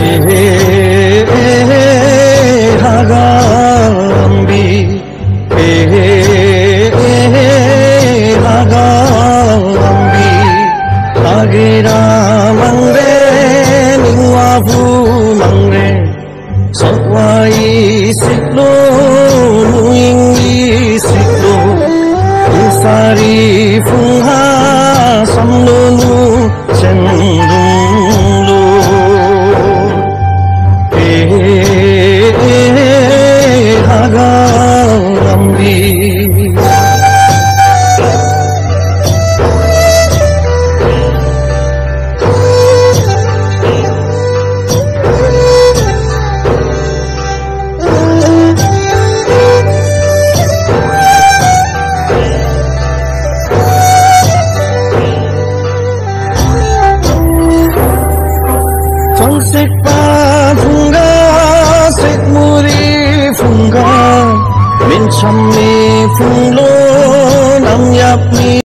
hagambi hagambi agira mangre ningwa bu mangre sawai siklo nuingi siklo usari fungha samlo nu chendunglo hagambi Sek pa funga sek muri funga min cham mi phung lo nam yap mi